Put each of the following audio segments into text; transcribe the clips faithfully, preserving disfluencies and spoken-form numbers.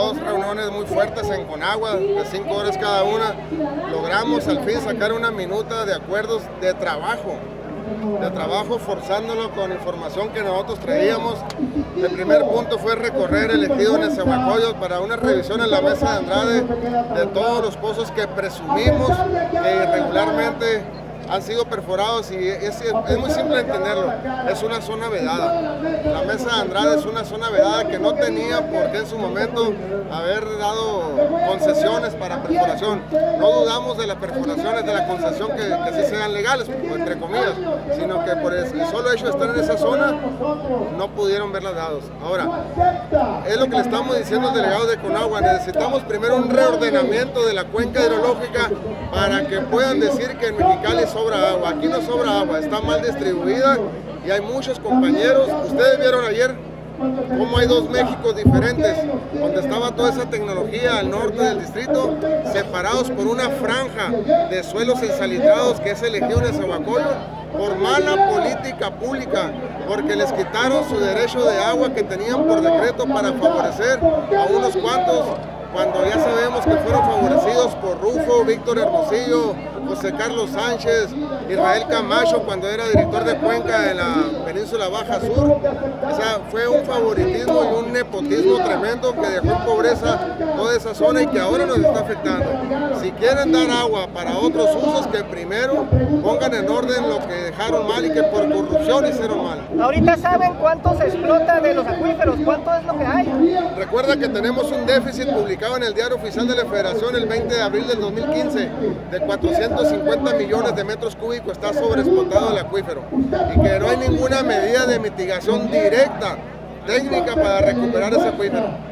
dos reuniones muy fuertes en Conagua, de cinco horas cada una, logramos al fin sacar una minuta de acuerdos de trabajo, de trabajo forzándolo con información que nosotros traíamos. El primer punto fue recorrer el ejido en Nezahualcóyotl para una revisión en la mesa de Andrade de todos los pozos que presumimos que irregularmente han sido perforados, y es, es muy simple entenderlo, es una zona vedada. La mesa de Andrade es una zona vedada que no tenía por qué en su momento haber dado concesiones para perforación. No dudamos de las perforaciones, de la concesión que, que sí sean legales, entre comillas, sino que por el solo hecho de estar en esa zona no pudieron verlas dados. Ahora, es lo que le estamos diciendo al delegado de Conagua: necesitamos primero un reordenamiento de la cuenca hidrológica para que puedan decir que en Mexicali sobra agua. Aquí no sobra agua, está mal distribuida y hay muchos compañeros. Ustedes vieron ayer cómo hay dos Méxicos diferentes, donde estaba toda esa tecnología al norte del distrito, separados por una franja de suelos ensalitrados que es el ejido de Nezahualcóyotl, por mala política pública, porque les quitaron su derecho de agua que tenían por decreto para favorecer a unos cuantos, cuando ya sabemos que fueron favorecidos por Rufo, Víctor Hermosillo, José Carlos Sánchez, Israel Camacho cuando era director de Cuenca en la península Baja Sur. O sea, fue un favoritismo y un nepotismo tremendo que dejó en pobreza toda esa zona y que ahora nos está afectando. Si quieren dar agua para otros usos, que primero pongan en orden lo que dejaron mal y que por corrupción hicieron mal. Ahorita saben cuánto se explota de los acuíferos, cuánto es lo que hay. Recuerda que tenemos un déficit publicado en el Diario Oficial de la Federación el veinte de abril del dos mil quince de cuatrocientos cincuenta millones de metros cúbicos. Está sobreexplotado el acuífero y que no hay ninguna medida de mitigación directa, técnica, para recuperar ese acuífero.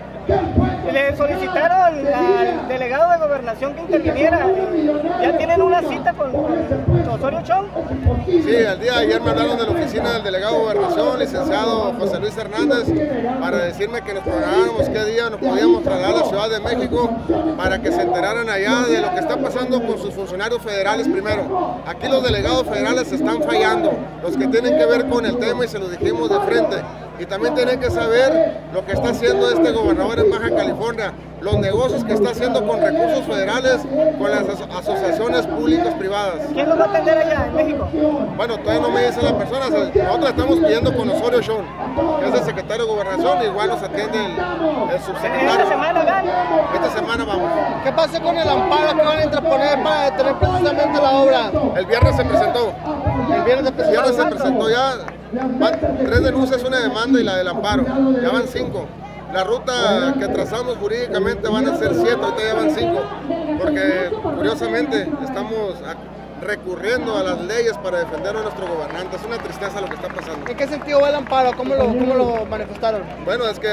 Le solicitaron al delegado de Gobernación que interviniera. ¿Ya tienen una cita con Osorio Chong? Sí, el día de ayer me hablaron de la oficina del delegado de Gobernación, licenciado José Luis Hernández, para decirme que nos programáramos qué día nos podíamos trasladar a la Ciudad de México para que se enteraran allá de lo que está pasando con sus funcionarios federales primero. Aquí los delegados federales están fallando, los que tienen que ver con el tema, y se lo dijimos de frente. Y también tienen que saber lo que está haciendo este gobernador en Baja California, los negocios que está haciendo con recursos federales, con las asociaciones públicas privadas. ¿Quién los va a atender allá en México? Bueno, todavía no me dicen las personas. Nosotros estamos pidiendo con Osorio Chong, que es el secretario de Gobernación, igual nos atiende el, el subsecretario. ¿Esta semana van? Esta semana vamos. ¿Qué pasa con el amparo que van a interponer para detener precisamente la obra? El viernes se presentó. El viernes se presentó. El viernes se presentó ya. Van tres denuncias, una demanda y la del amparo. Ya van cinco. La ruta que trazamos jurídicamente van a ser siete, ahorita ya van cinco. Porque curiosamente estamos recurriendo a las leyes para defender a nuestro gobernante. Es una tristeza lo que está pasando. ¿En qué sentido va el amparo? ¿Cómo lo, cómo lo manifestaron? Bueno, es que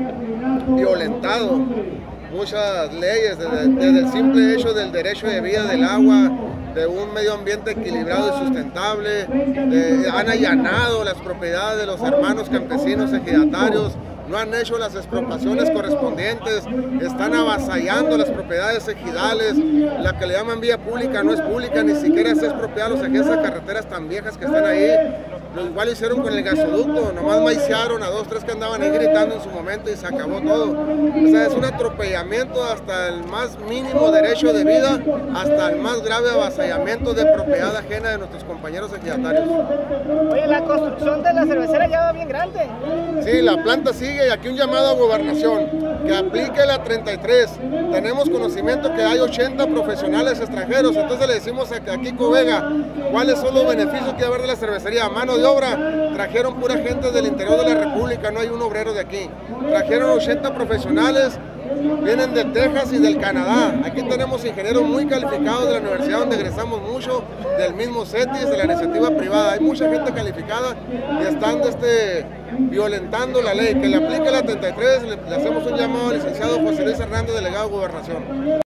han violentado muchas leyes, desde, desde el simple hecho del derecho de vida del agua, de un medio ambiente equilibrado y sustentable, de, han allanado las propiedades de los hermanos campesinos ejidatarios, no han hecho las expropiaciones correspondientes, están avasallando las propiedades ejidales, la que le llaman vía pública no es pública, ni siquiera es expropiada, los ejes de carreteras tan viejas que están ahí. Lo igual hicieron con el gasoducto, nomás maiciaron a dos, tres que andaban ahí gritando en su momento y se acabó todo. O sea, es un atropellamiento hasta el más mínimo derecho de vida, hasta el más grave avasallamiento de propiedad ajena de nuestros compañeros ejidatarios. Oye, la construcción de la cervecera ya va bien grande. Sí, la planta sigue, y aquí un llamado a Gobernación, que aplique la treinta y tres. Tenemos conocimiento que hay ochenta profesionales extranjeros, entonces le decimos a Kiko Vega cuáles son los beneficios que va a haber de la cervecería. Mano de obra, trajeron pura gente del interior de la República, no hay un obrero de aquí. Trajeron ochenta profesionales, vienen de Texas y del Canadá. Aquí tenemos ingenieros muy calificados de la universidad donde egresamos mucho, del mismo CETIS, de la iniciativa privada. Hay mucha gente calificada y están este, violentando la ley. Que le aplique la treinta y tres, le, le hacemos un llamado al licenciado José Luis Hernández, delegado de Gobernación.